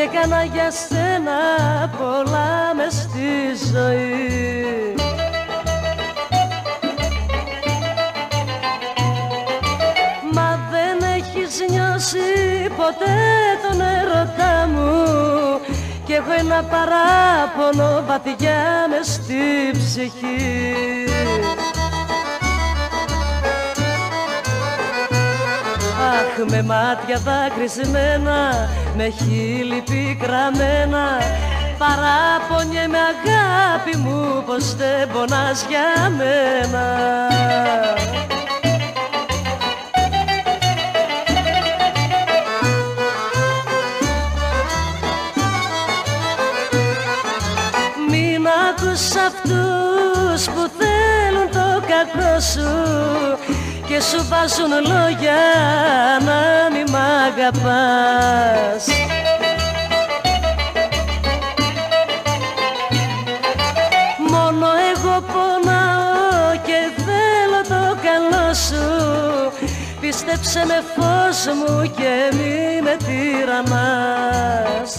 και έκανα για σένα πολλά μες στη ζωή. Μα δεν έχεις νιώσει ποτέ τον έρωτά μου κι έχω ένα παράπονο βαθιά μες στη ψυχή. Αχ, με μάτια δάκρυσμένα, με χείλη πικραμένα, παράπονιέμαι αγάπη μου πως δεν πονάς για μένα. Μην ακούς αυτούς που θέλουν το κακό σου και σου βάζουν λόγια να μη μ' αγαπάς. Μόνο εγώ πονάω και θέλω το καλό σου. Πίστεψε με φως μου και μη με τυραννάς.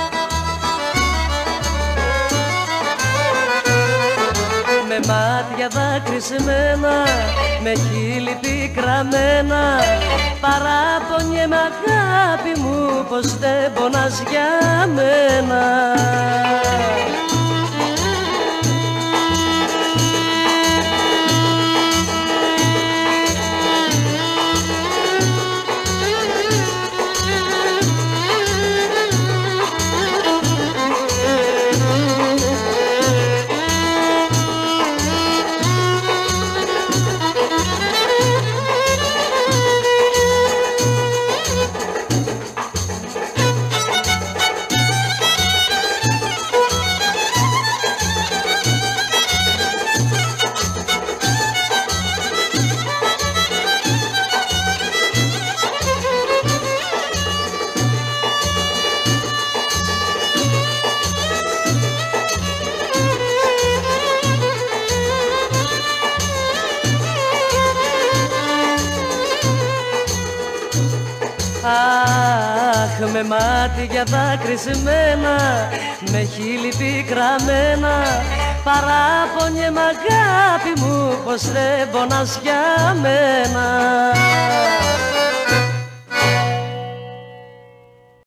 Με μάτια δάκρυσμένα, με χείλη πικραμένα, παράπονιέμαι αγάπη μου πως δεν πονάς για μένα. Αχ, με μάτια δάκρυσμένα, με χείλη πικραμένα, παράπονιέμαι αγάπη μου πως δεν πονάς για μένα.